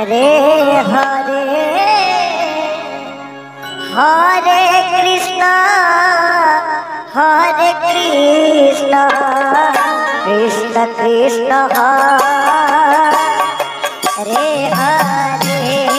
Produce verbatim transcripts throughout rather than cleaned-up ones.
Hare Hare Hare Krishna Hare Krishna Krishna Krishna Hare Hare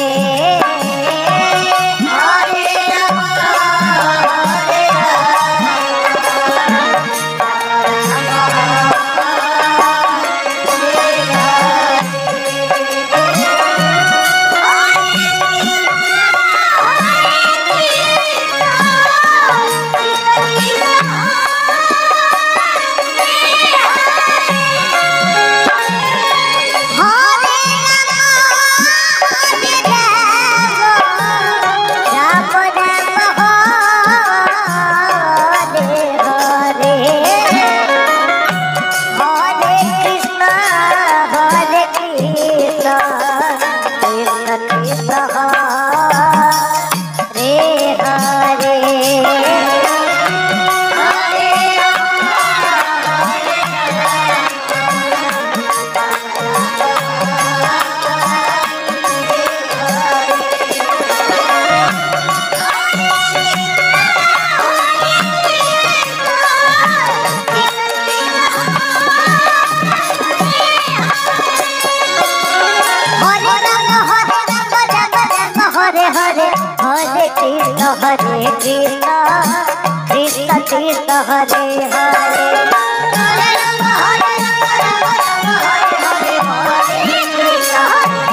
Hare Krishna Hare Krishna Krishna Krishna Hare Hare Hare Ram Hare Ram Ram Ram Hare Hare Hare Krishna Hare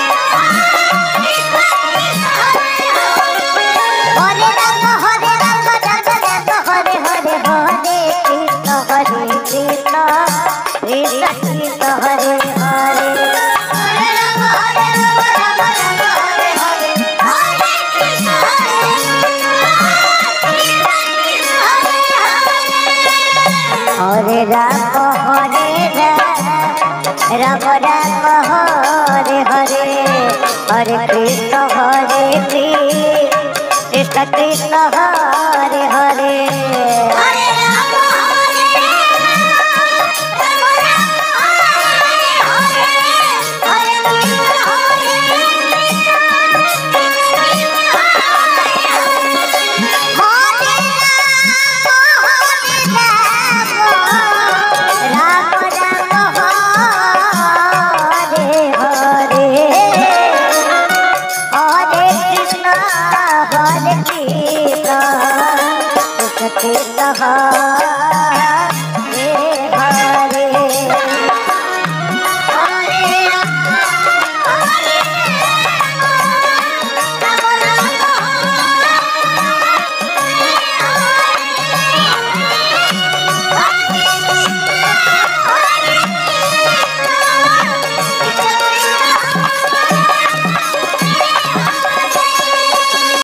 Ram Hare Ram Ram Ram Hare Hare Hare Krishna Hare Krishna Krishna Krishna Hare Hare Hare Ram Hare Ram Ram Ram Hare Hare Hare Krishna Hare Krishna Krishna Hare Hare Hare Ram Hare Ram Ram Hare Hare Krishna Hare Hare Krishna